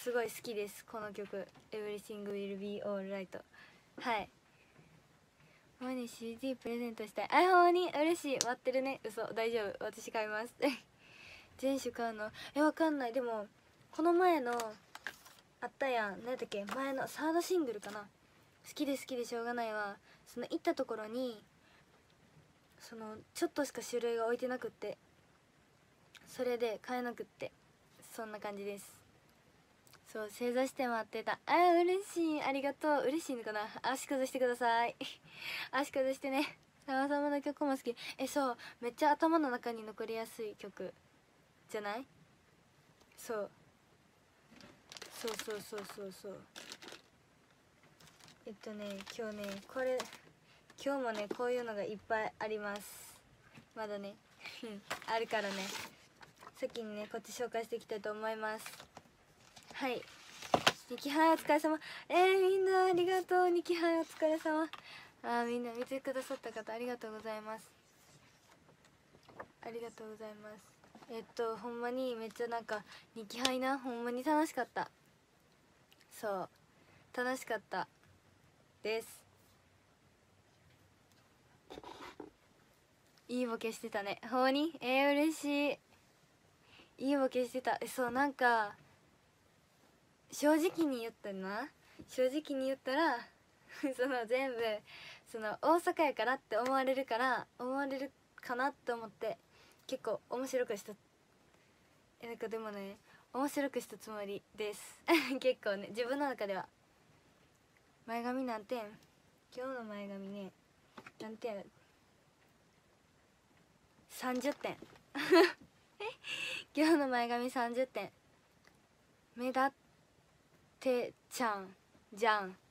すごい好きです、この曲。 Everything will be alright。 はい。ほんに CD プレゼントしたい。あ、ほんに嬉しい。待ってるね。嘘、大丈夫、私買います全種買うのわかんない。でもこの前のあったやん、何だっけ、前のサードシングルかな、好きで好きでしょうがないわ。その行ったところにそのちょっとしか種類が置いてなくって、それで買えなくって、そんな感じです。そう、正座して待ってた。嬉しい、ありがとう。嬉しいのかな。足崩してください足崩してね。さまざまな曲も好き。そう、めっちゃ頭の中に残りやすい曲じゃない？そうそうそうそうそうそう。今日ね、これ今日もね、こういうのがいっぱいあります。まだねあるからね、先にねこっち紹介していきたいと思います。はい、ニキハイお疲れ様。みんなありがとう。ニキハイお疲れ様。みんな見てくださった方ありがとうございます。ありがとうございます。ほんまにめっちゃなんかニキハイな、ほんまに楽しかった。そう楽しかったです。いいボケしてたね、ほんに。嬉しい。いいボケしてた。そう、なんか正直に言ったな、正直に言ったらその全部その大阪やからって思われるかなって思って、結構面白くした。なんかでもね、面白くしたつもりです結構ね、自分の中では。前髪何点？今日の前髪ね、何点？30点今日の前髪30点。目立ってちゃんじゃん。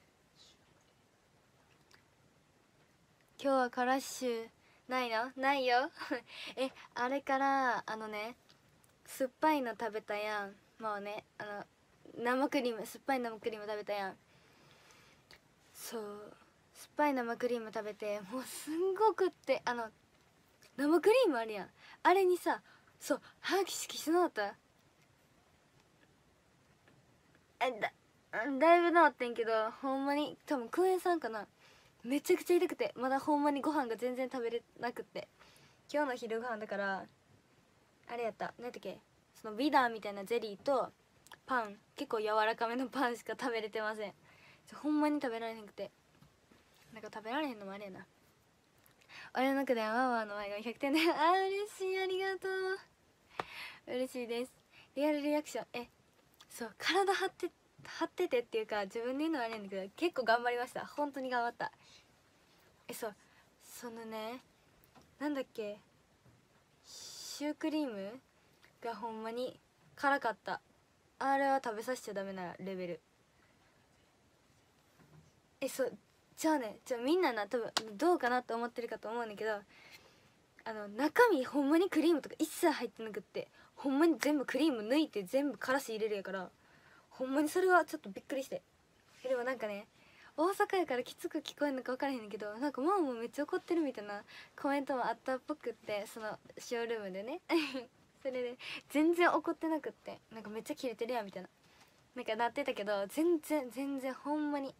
今日はカラッシュないの？ないよあれから酸っぱいの食べたやん。もうね、生クリーム、酸っぱい生クリーム食べたやん。そう、酸っぱい生クリーム食べて、もうすんごくって、生クリームあるやん、あれにさ、そう歯キシキシ治った。だいぶ治ってんけど、ほんまに多分クエン酸かな、めちゃくちゃ痛くて、まだほんまにご飯が全然食べれなくって。今日の昼ご飯だからあれやった、何だっけ、そのビダーみたいなゼリーとパン、結構柔らかめのパンしか食べれてません。ほんまに食べられへんくて、なんか食べられへんのもあれやな。俺の中ではワンワンの前が100点で嬉しい、ありがとう、嬉しいです。リアルリアクション、そう体張っててっていうか、自分で言うのはあれなんだけど、結構頑張りました。本当に頑張った。そう、そのね、なんだっけ、シュークリームがほんまに辛かった。あれは食べさせちゃダメなレベル。そうじゃあね、みんなな、多分どうかなと思ってるかと思うんだけど、中身ほんまにクリームとか一切入ってなくって、ほんまに全部クリーム抜いて全部からし入れるやから、ほんまにそれはちょっとびっくりして。でもなんかね、大阪やからきつく聞こえるのか分からへんねんけど、なんかママもめっちゃ怒ってるみたいなコメントもあったっぽくって、そのショールームでねそれで全然怒ってなくって、なんかめっちゃキレてるやんみたいな、なんかなってたけど、全然ほんまに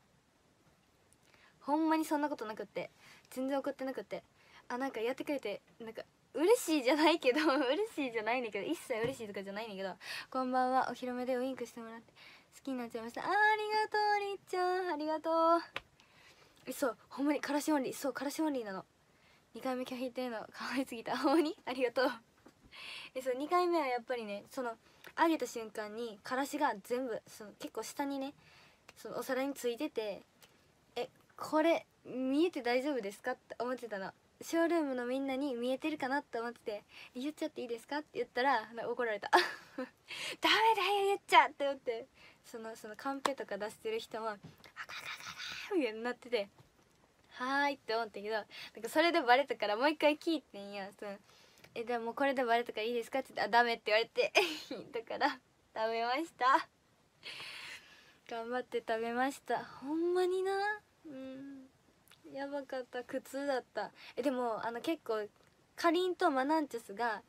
そんなことなくって、全然怒ってなくって、なんかやってくれて、なんか嬉しいじゃないけど嬉しいじゃないねんけど、一切嬉しいとかじゃないねんけど、こんばんは、お披露目でウインクしてもらって好きになっちゃいました。ありがとうりっちゃん、ありがとう。そうほんまにからしオンリー、そうからしオンリーなの。2回目拒否っていうの可愛すぎた、ほんまにありがとうそう2回目はやっぱりね、その揚げた瞬間にからしが全部その結構下にね、そのお皿についてて、これ見えて大丈夫ですかって思ってたの。ショールームのみんなに見えてるかなって思ってて、言っちゃっていいですかって言ったら怒られたダメだよ言っちゃって思って、そのカンペとか出してる人も「あかかかか」みたいになってて、はーいって思ったけど、なんかそれでバレたからもう一回聞いてんや。でもこれでバレたからいいですかって言って、ダメって言われてだから食べました。頑張って食べました。ほんまにな、やばかった、苦痛だった。でも結構かりんとマナンチャスが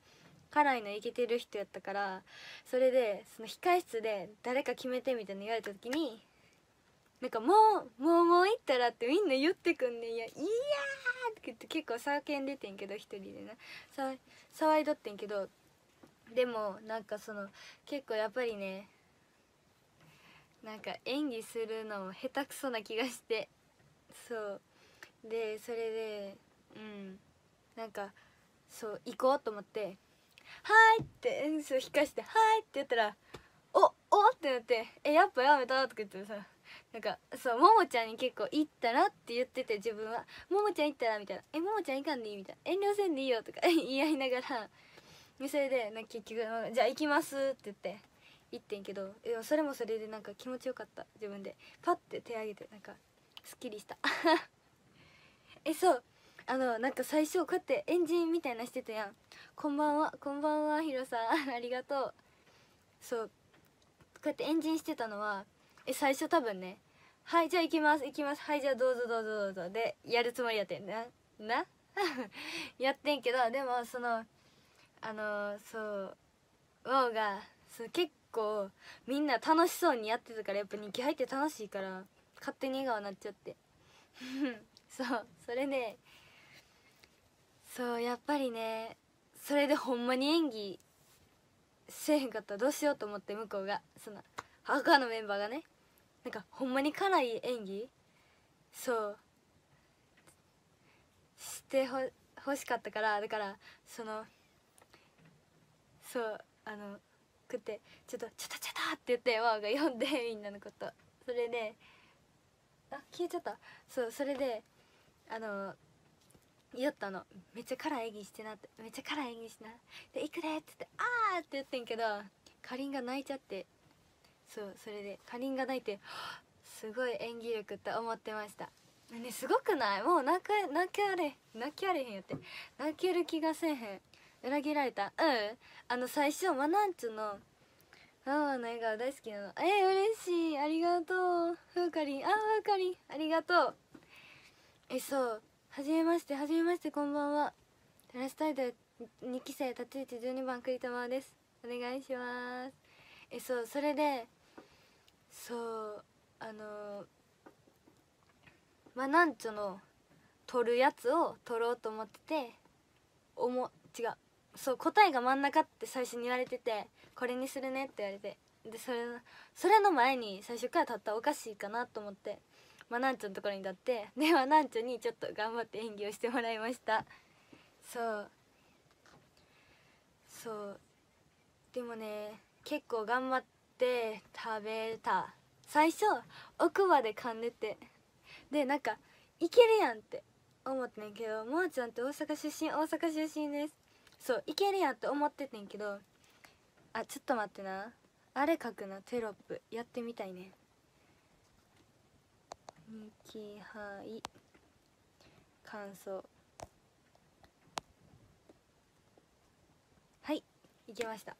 辛いのいけてる人やったから、それでその控室で誰か決めてみたいな言われた時に、なんかもう行ったらってみんな言ってくんねん。いやって言って結構叫んでてんけど、一人でね騒いどってんけど、でもなんかその結構やっぱりね、なんか演技するのも下手くそな気がして、そうでそれでなんかそう行こうと思って「はい」ってそう控して「はい」って言ったら「おってなって「やっぱやめた」とか言ってさ、なんかそうももちゃんに結構行ったらって言ってて、自分は「ももちゃん行ったら」みたいな「ももちゃん行かんでいい」みたいな「遠慮せんでいいよ」とか言い合いながら、それでなんか結局「じゃあ行きます」って言って行ってんけど、それもそれでなんか気持ちよかった。自分でパッて手挙げてなんかすっきりしたそうなんか最初こうやってエンジンみたいなしてたやん。こんばんはヒロさんありがとう。そうこうやってエンジンしてたのは最初多分ね「はいじゃあ行きますはいじゃあどうぞ」でやるつもりやってんなやってんけど、でもそうワオが結構みんな楽しそうにやってたから、やっぱ2期入って楽しいから勝手に笑顔になっちゃってそれでやっぱりね、それでほんまに演技せえへんかったらどうしようと思って、向こうが他のメンバーがね、なんかほんまに辛い演技してほしかったから、だから食って「ちょっと」って言ってワオが呼んでみんなのこと、それで消えちゃった。それで言ったの「めっちゃ辛い演技してな」って「めっちゃ辛い演技しな」で「行くで」って言って「あー」って言ってんけど、かりんが泣いちゃって、それでかりんが泣いてすごい演技力って思ってましたね。すごくない？もう泣きあれへんやって、泣ける気がせえへん。裏切られた。最初マナンチョのママの笑顔大好きなの。嬉しい、ありがとうふうかりん。ふうかりんありがとう。はじめましてこんばんは。テラスタイトル2期生立ち位置12番栗玉です。お願いします。それでなんちょの取るやつを取ろうと思ってて、違う、答えが真ん中って最初に言われてて、これにするねって言われて、でそれの前に最初から立ったらおかしいかなと思って、なんちょのところに立って、でなんちょにちょっと頑張って演技をしてもらいました。でもね結構頑張って食べた。最初奥歯で噛んでて、でなんかいけるやんって思ってんけど、もーちゃんって大阪出身です。いけるやんって思っててんけど、ちょっと待ってな、あれ書くな、テロップやってみたいね。2期杯感想、はいいけました。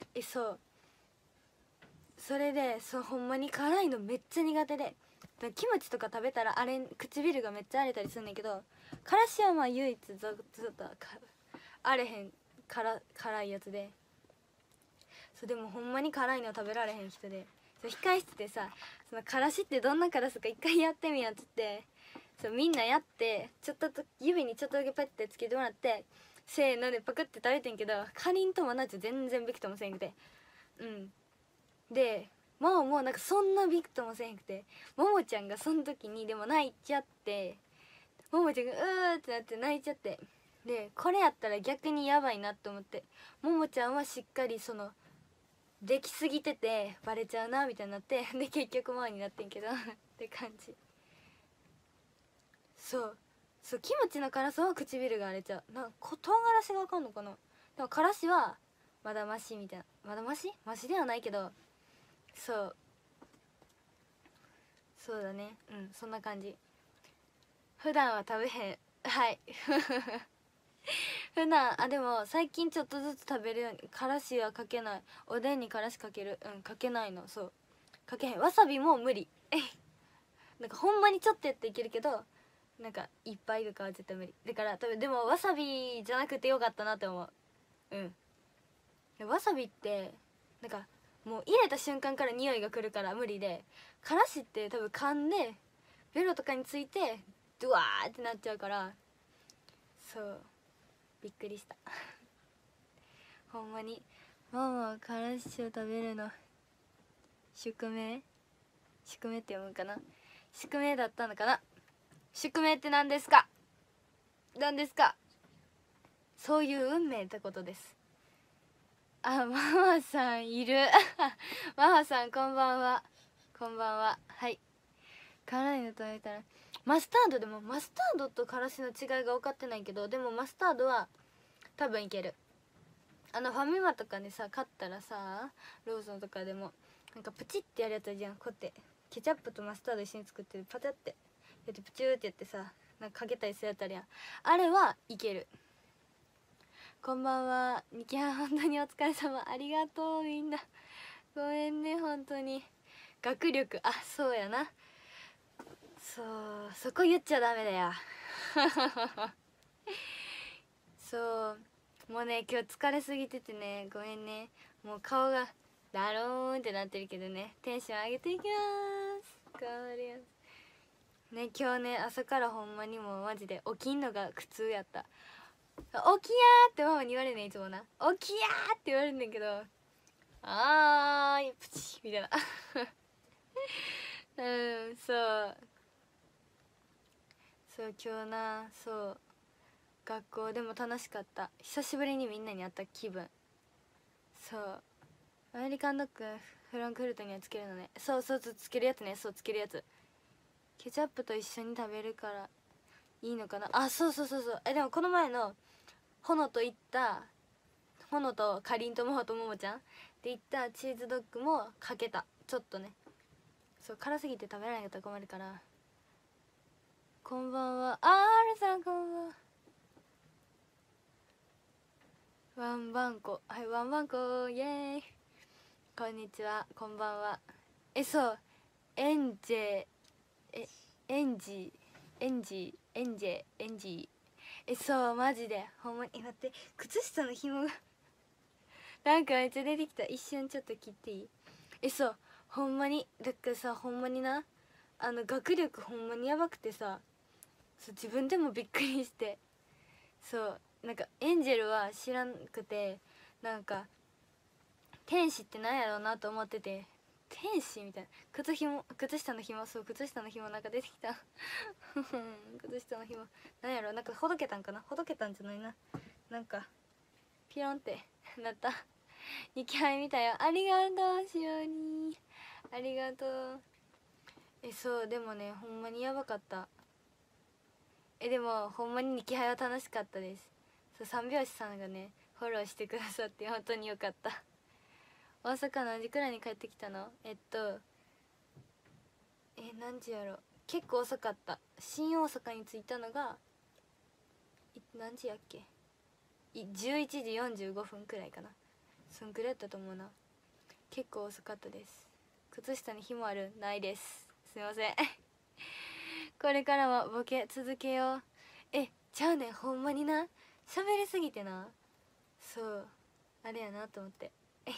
それでほんまに辛いのめっちゃ苦手で、キムチとか食べたら唇がめっちゃ荒れたりすんねんけど、からしはまあ唯一ずっと荒れへん辛いやつで、でもほんまに辛いの食べられへん人で、控室でさからしってどんな辛さか一回やってみやっつって、みんなやって、ちょっと指にちょっとだけパッてつけてもらって、せーのでパクって食べてんけど、かりんとマナチ全然びくともせんくて、でもうなんかそんなびくともせんくて、ももちゃんがその時にでも泣いちゃって、ももちゃんがうーってなって泣いちゃって、でこれやったら逆にやばいなって思って、ももちゃんはしっかりできすぎててバレちゃうなみたいになって、で結局前になってんけどって感じ。キムチの辛さは唇が荒れちゃう。唐辛子があかんのかな。でもからしはまだマシみたいな、まだマシではないけど、そうだね、そんな感じ。普段は食べへん、はい普段でも最近ちょっとずつ食べるように、からしはかけない。おでんにからしかける、かけないの。かけへん。わさびも無理なんかほんまにちょっとやっていけるけど、なんかいっぱいとかは絶対無理だから、多分でもわさびじゃなくてよかったなって思う。 わさびってなんかもう入れた瞬間から匂いが来るから無理で、からしって多分噛んでベロとかについてドワーってなっちゃうから、そうびっくりしたほんまにママはからしを食べるの宿命って読むかな、宿命だったのかな。宿命って何ですか、何ですか。そういう運命ってことです。あ、ママさんいるママさんこんばんは、こんばんは。はい、辛いの食べたらマスタード、でもマスタードとからしの違いが分かってないけど、でもマスタードは多分いける。ファミマとかでさ買ったらさ、ローソンとかでもなんかプチってやるやつあるじゃん。こうやってケチャップとマスタード一緒に作ってパチャってやってプチューってやってさ、なんかかけたりするやつあるやん。あれはいける。こんばんは、ミキハン本当にお疲れ様、ありがとうみんな、ごめんね本当に。学力、あ、そうやな、そう、そこ言っちゃダメだよそう、もうね今日疲れすぎててね、ごめんね。もう顔がダローンってなってるけどね、テンション上げていきます。頑張りますね。今日ね朝からほんまにもうマジで起きんのが苦痛やった。起きやーってママに言われんねん、いつもな。起きやーって言われんねんけど、あーいプチみたいなうん、そう今日な、そう学校でも楽しかった。久しぶりにみんなに会った気分。そうアメリカンドッグフランクフルトにはつけるのね。そうつけるやつね。そうつけるやつ、ケチャップと一緒に食べるからいいのかな。あ、そうでもこの前の炎とかりんともほとももちゃんで行ったチーズドッグもかけた。ちょっとね、そう辛すぎて食べられなかったら困るから。こんばんは、R さんこんばんは。ワンバンコ、はい、ワンバンコイエーイ。こんにちは、こんばんは。そうエンジェエンジそうマジでほんまに待って、靴下の紐がなんかめっちゃ出てきた。一瞬ちょっと切っていい？そうほんまにだからさ、ほんまにな、学力ほんまにやばくてさ、そう自分でもびっくりして、そうなんかエンジェルは知らんくて、なんか天使ってなんやろうなと思ってて、天使みたいな、靴下の紐、そう靴下の紐なんか出てきた靴下の紐なんやろ、なんかほどけたんかな、ほどけたんじゃないな、なんかピロンってなった2機杯見たよ。ありがとうしおり、ありがとう。そうでもねほんまにやばかった。でもほんまに2機杯は楽しかったです。そう三拍子さんがねフォローしてくださって本当によかった大阪何時くらいに帰ってきたの？何時やろ、結構遅かった。新大阪に着いたのが何時やっけ、11時45分くらいかな。そんくらいやったと思うな。結構遅かったです。靴下に紐ある？ないです、すいませんこれからもボケ続けよう。ちゃうねん、ほんまにな喋りすぎてな、そうあれやなと思って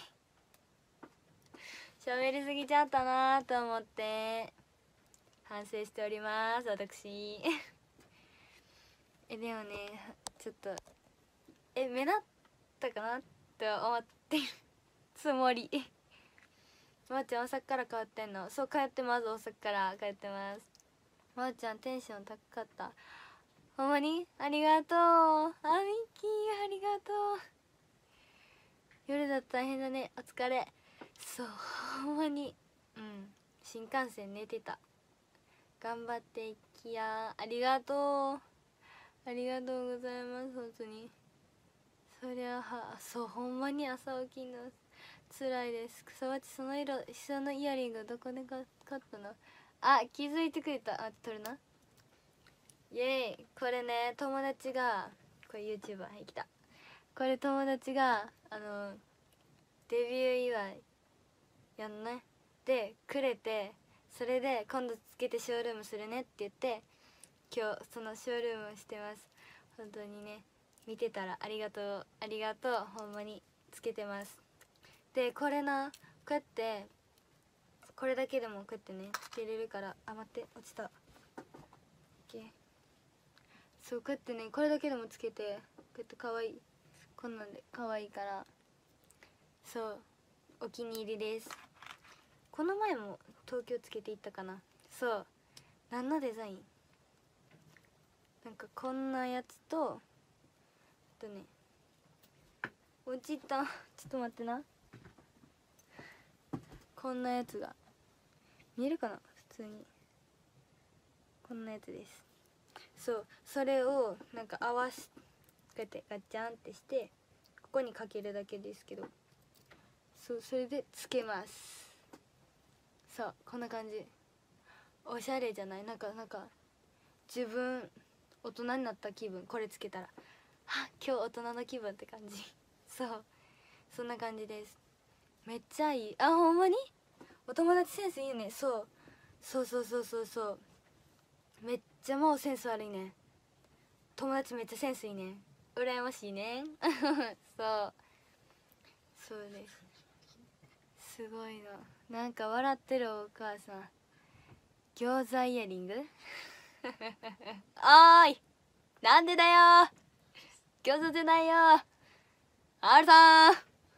喋りすぎちゃったなと思って反省しております私でもねちょっと目立ったかなって思ってるつもりまーちゃん大阪から帰ってんの？そう帰ってます、大阪から帰ってます。まーちゃんテンション高かった。ほんまにありがとう。あ、ミッキーありがとう。夜だと大変だね、お疲れ。そうほんまに新幹線寝てた。頑張っていきや。ありがとう、ありがとうございます本当に。そりゃそうほんまに朝起きんの辛いです。草鉢そのイヤリングどこで買ったの？あ、気づいてくれた。あ、撮るな。イエーイ。これね友達が、これ YouTuber はい来た。これ友達がデビュー祝いやんねでくれて、それで今度つけてショールームするねって言って、今日そのショールームしてます。本当にね見てたらありがとうほんまに。 つけてます。でこれな、こうやってこれだけでもこうやってねつけれるから、あ、待って落ちた。 OK。 そうこうやってね、これだけでもつけて、こうやってかわいい、こんなんでかわいいから、そうお気に入りです。この前も東京つけていったかな。そう、何のデザイン、なんかこんなやつと、あとね、落ちたちょっと待ってな、こんなやつが見えるかな、普通にこんなやつです。そう、それをなんか合わし、こうやってガッチャンってしてここにかけるだけですけど、そう、それでつけます。そう、こんな感じ。おしゃれじゃない？なんか自分大人になった気分、これつけたら、はっ、今日大人の気分って感じ。そう、そんな感じです。めっちゃいい。あ、ほんまにお友達センスいいね。そうそうそうそうそうそう、めっちゃもうセンス悪いね。友達めっちゃセンスいいね。羨ましいね。そうそうです。すごいな。なんか笑ってるお母さん。餃子イヤリングおーい、なんでだよ、餃子じゃないよ R さん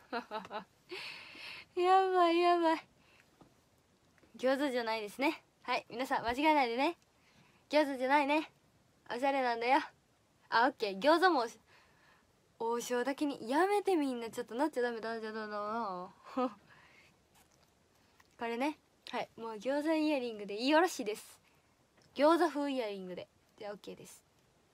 やばいやばい、餃子じゃないですね。はい、皆さん間違えないでね。餃子じゃないね、おしゃれなんだよ。あ、オッケー、餃子も王将だけにやめて、みんなちょっとなっちゃダメだ、じゃだこれね、はい、もう餃子イヤリングでよろしいです。餃子風イヤリングでじゃあ OK です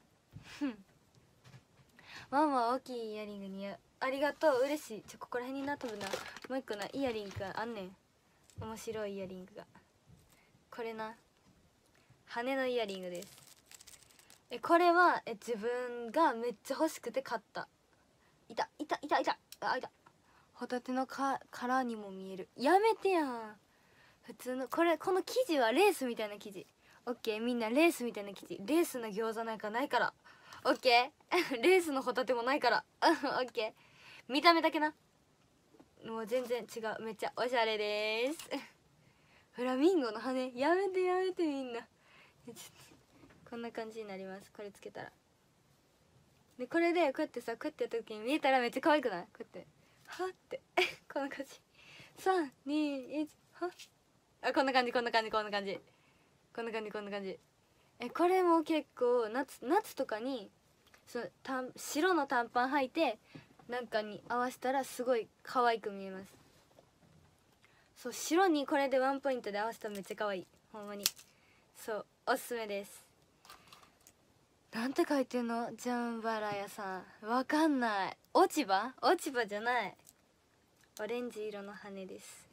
ママ大きいイヤリングにありがとう、嬉しい。ここら辺にな、多分なもう一個なイヤリングがあんねん。面白いイヤリングが、これな、羽のイヤリングです。これは自分がめっちゃ欲しくて買った。いたいたいたいた、あ、いた。ホタテの殻にも見える。やめてやん、普通のこれ、この生地はレースみたいな生地。オッケー、みんなレースみたいな生地。レースの餃子なんかないから。オッケーレースのホタテもないからオッケー、見た目だけな。もう全然違う、めっちゃおしゃれですフラミンゴの羽、やめてやめて、みんなこんな感じになります、これつけたら。でこれでこうやってさ、こうやってやった時に見えたらめっちゃ可愛くない？こうやってはってこんな感じ、321はっ、あ、こんな感じこんな感じこんな感じこんな感じこんな感じ。これも結構夏とかに白の短パン履いてなんかに合わせたらすごい可愛く見えます。そう、白にこれでワンポイントで合わせたらめっちゃ可愛い、ほんまに。そう、おすすめです。なんて書いてんの、ジャンバラヤさん、わかんない。落ち葉じゃない、オレンジ色の羽です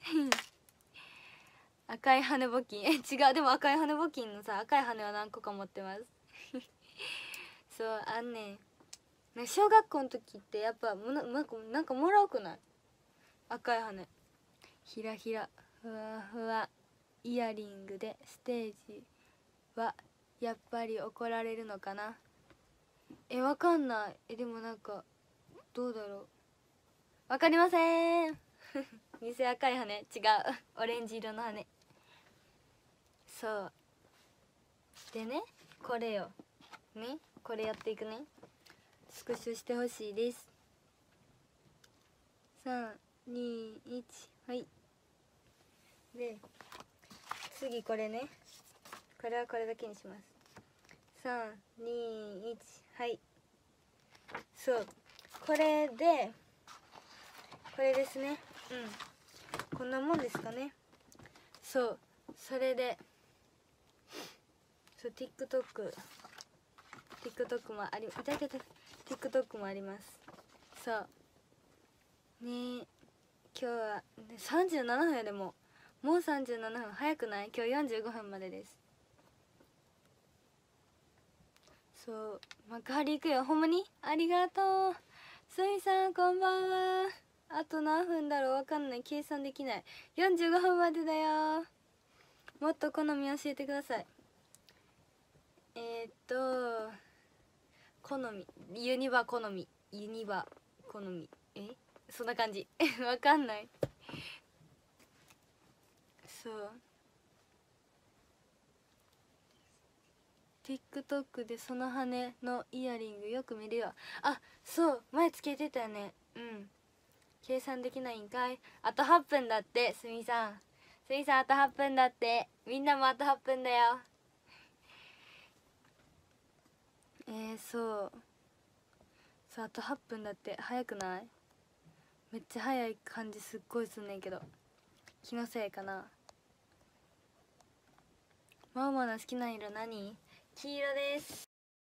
赤い羽募金、違う、でも赤い羽募金のさ、赤い羽は何個か持ってますそう、あんねん、小学校の時ってやっぱなんかもらうくない？赤い羽、ひらひらふわふわイヤリングでステージはやっぱり怒られるのかな。わかんない。でもなんかどうだろう、わかりません偽赤い羽、違うオレンジ色の羽。そうでね、これよね、これやっていくね。スクショしてほしいです。321、はい。で次これね、これはこれだけにします。321、はい。そう、これですね。うん、こんなもんですかね。そう、それでそう、TikTok もあり、TikTok もあります。そうね、今日は37分やでもう37分、早くない？今日45分までです。そう、幕張行くよ、ほんまにありがとう。すみさんこんばんは。あと何分だろう、わかんない、計算できない。45分までだよ。もっと好み教えてください。好み、ユニバ好みそんな感じわかんない。そう TikTok でその羽のイヤリングよく見るよ。あ、そう前つけてたよね。うん。計算できないんかい。あと8分だって。すみさんあと8分だって。みんなもあと8分だよ。そうあと8分だって。早くない？めっちゃ早い感じすっごいすんねんけど、気のせいかな。ママの好きな色何？黄色です。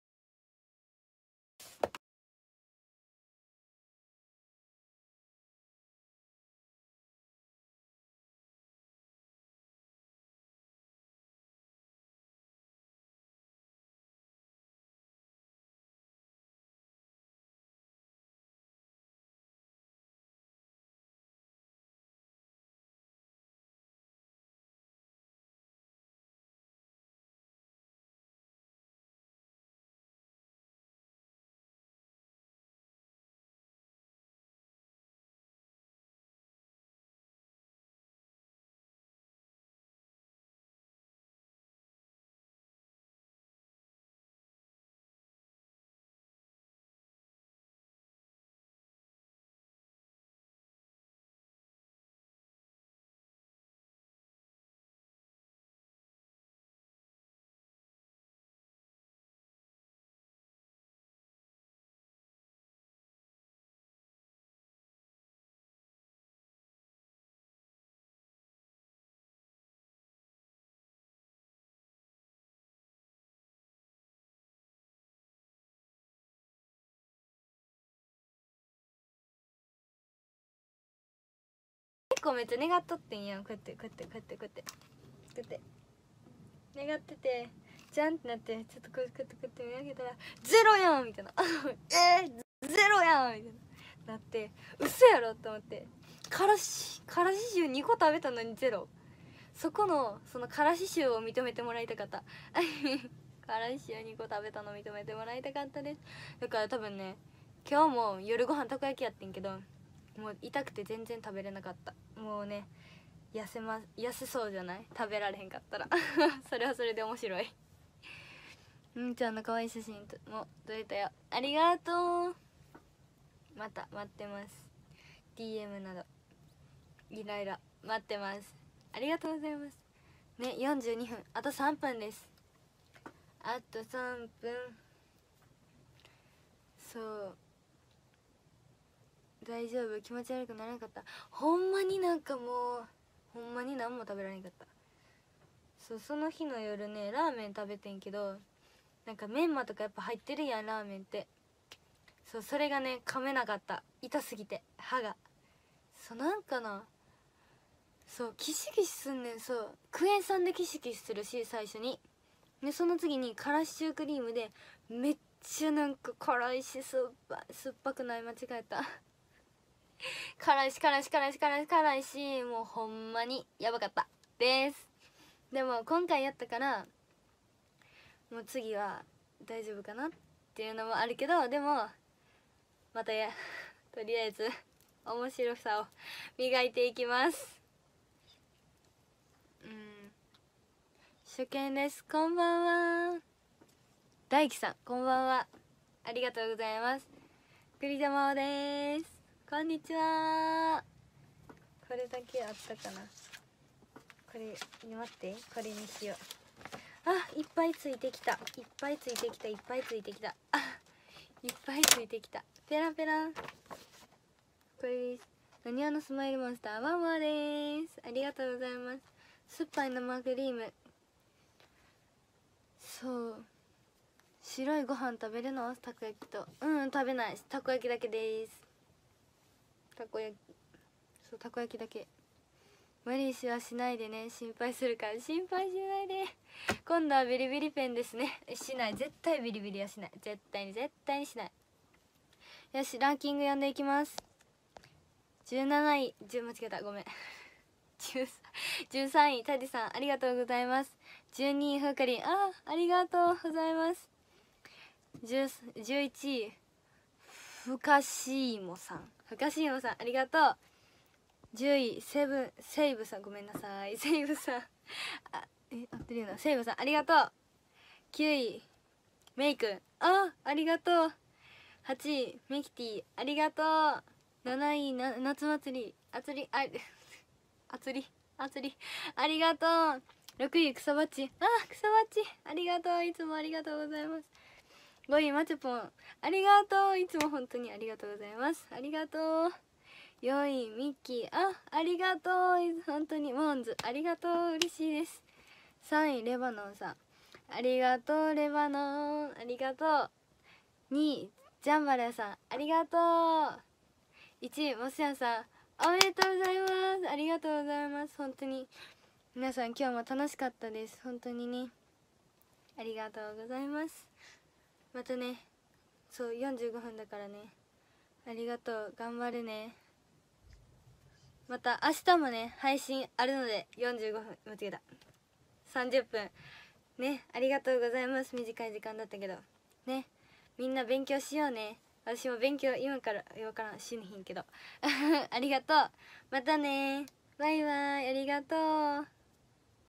結構めっちゃ願っとってんやん。こうやって願っててじゃんってなって、ちょっとこうやって見上げたらゼロやんみたいなゼロやんみたいななって、嘘やろって思って、からし臭2個食べたのにゼロ。そのからし臭を認めてもらいたかったからし臭2個食べたの認めてもらいたかったです。だから多分ね、今日も夜ご飯たこ焼きやってんけど、もう痛くて全然食べれなかった。もうね、痩せそうじゃない？食べられへんかったらそれはそれで面白いちゃんの可愛い写真も撮れたよ。ありがとう。また待ってます。 DM などイライラ待ってます。ありがとうございますね。42分、あと3分です。あと3分。そう大丈夫、気持ち悪くならなかった。ほんまになんかもうほんまに何も食べられなかった。その日の夜ね、ラーメン食べてんけど、なんかメンマとかやっぱ入ってるやん、ラーメンって。それがね噛めなかった、痛すぎて歯が。なんかな、キシキシすんねん。クエン酸でキシキシするし最初に、でその次にからしシュークリームでめっちゃなんか辛いし酸っぱくない、間違えた辛いしもうほんまにやばかったです。でも今回やったからもう次は大丈夫かなっていうのもあるけど、でもまたとりあえず面白さを磨いていきます。初見です。こんばんは。大輝さんこんばんは、ありがとうございます。栗玉です。こんにちは。これだけあったかな。これ待って、これにしよう。あ、いっぱいついてきた。あ、いっぱいついてきた。ペラペラ。これです。なにわのスマイルモンスターワンワーです。ありがとうございます。酸っぱい生クリーム。白いご飯食べるの？たこ焼きと。食べない。たこ焼きだけです。たこ焼きだけ。無理はしないでね。心配するから心配しないで。今度はビリビリペンですね。しない、絶対ビリビリはしない。絶対にしない。よし、ランキング読んでいきます。17位間違えた、ごめん13位タディさんありがとうございます。12位ふうかりん、ありがとうございます。11位ふかしいもさん深しいもさんありがとう。10位セイブさんごめんなさい、セイブさん合ってるよな、セイブさんありがとう。9位メイくんありがとう。8位ミキティありがとう。7位夏祭りあつりありがとう。6位草バッチ草バッチありがとう、いつもありがとうございます。5位マチョポンありがとう、いつも本当にありがとうございます、ありがとう。4位ミッキーありがとう、本当にモーンズありがとう、嬉しいです。3位レバノンさんありがとう、レバノンありがとう。2位ジャンバラさんありがとう。1位モスヤンさんおめでとうございます、ありがとうございます。本当に皆さん今日も楽しかったです、本当にね、ありがとうございます。またね、そう45分だからね、ありがとう、頑張るね。また明日もね配信あるので45分間違えた30分ね、ありがとうございます。短い時間だったけどね、みんな勉強しようね。私も勉強今から死ぬひんけどありがとう、またね、バイバイ、ありがとう。